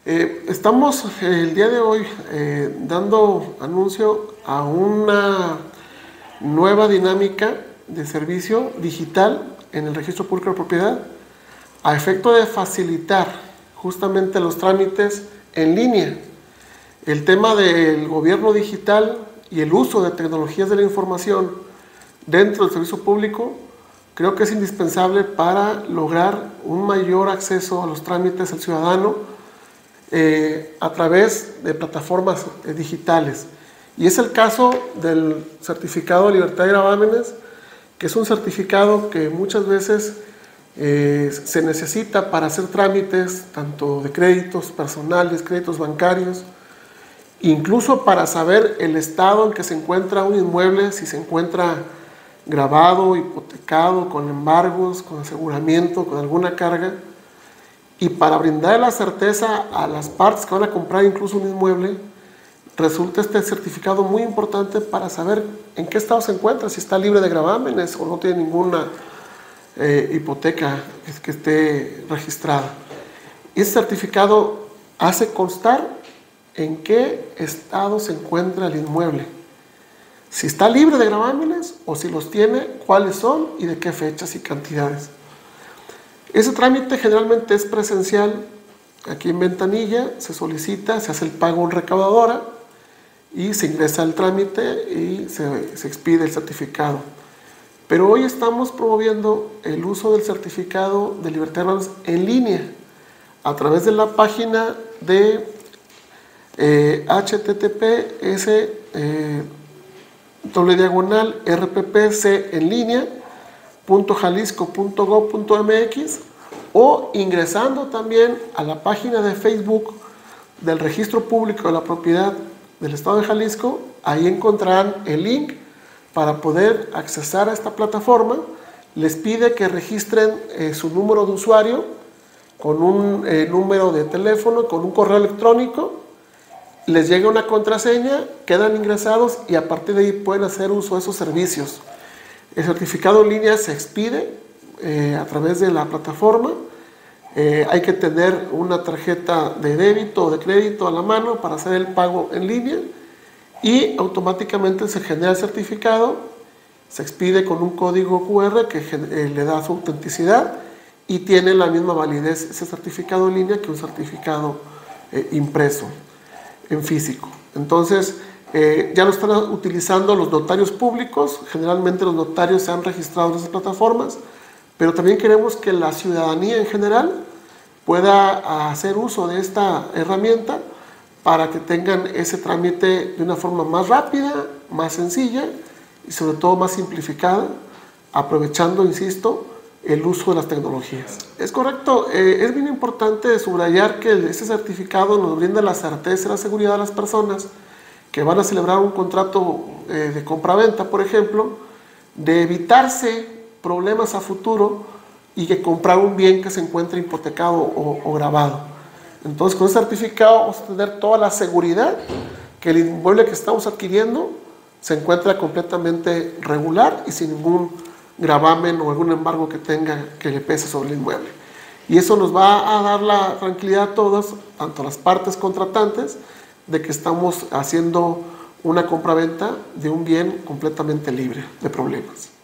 Estamos el día de hoy dando anuncio a una nueva dinámica de servicio digital en el Registro Público de Propiedad a efecto de facilitar justamente los trámites en línea. El tema del gobierno digital y el uso de tecnologías de la información dentro del servicio público creo que es indispensable para lograr un mayor acceso a los trámites al ciudadano a través de plataformas digitales. Y es el caso del certificado de libertad de gravámenes, que es un certificado que muchas veces se necesita para hacer trámites tanto de créditos personales, créditos bancarios, incluso para saber el estado en que se encuentra un inmueble, si se encuentra gravado, hipotecado, con embargos, con aseguramiento, con alguna carga, y para brindar la certeza a las partes que van a comprar incluso un inmueble, resulta este certificado muy importante para saber en qué estado se encuentra, si está libre de gravámenes o no tiene ninguna hipoteca que esté registrada. Y ese certificado hace constar en qué estado se encuentra el inmueble, si está libre de gravámenes o si los tiene, cuáles son y de qué fechas y cantidades. Ese trámite generalmente es presencial. Aquí en Ventanilla se solicita, se hace el pago en recaudadora y se ingresa el trámite y se expide el certificado. Pero hoy estamos promoviendo el uso del certificado de libertad de gravámenes en línea a través de la página de https://rppcenlinea.jalisco.gov.mx o ingresando también a la página de Facebook del Registro Público de la Propiedad del Estado de Jalisco. Ahí encontrarán el link para poder accesar a esta plataforma. Les pide que registren su número de usuario con un número de teléfono, con un correo electrónico. Les llega una contraseña, quedan ingresados y a partir de ahí pueden hacer uso de esos servicios. El certificado en línea se expide a través de la plataforma. Hay que tener una tarjeta de débito o de crédito a la mano para hacer el pago en línea y automáticamente se genera el certificado, se expide con un código QR que le da su autenticidad y tiene la misma validez ese certificado en línea que un certificado impreso en físico. Entonces ya lo están utilizando los notarios públicos. Generalmente los notarios se han registrado en esas plataformas, pero también queremos que la ciudadanía en general pueda hacer uso de esta herramienta para que tengan ese trámite de una forma más rápida, más sencilla y sobre todo más simplificada, aprovechando, insisto, el uso de las tecnologías. Es correcto, es bien importante subrayar que este certificado nos brinda la certeza y la seguridad a las personas que van a celebrar un contrato de compraventa, por ejemplo, de evitarse problemas a futuro y que comprar un bien que se encuentre hipotecado o gravado. Entonces, con este certificado vamos a tener toda la seguridad que el inmueble que estamos adquiriendo se encuentra completamente regular y sin ningún gravamen o algún embargo que tenga que le pese sobre el inmueble. Y eso nos va a dar la tranquilidad a todos, tanto a las partes contratantes, de que estamos haciendo una compraventa de un bien completamente libre de problemas.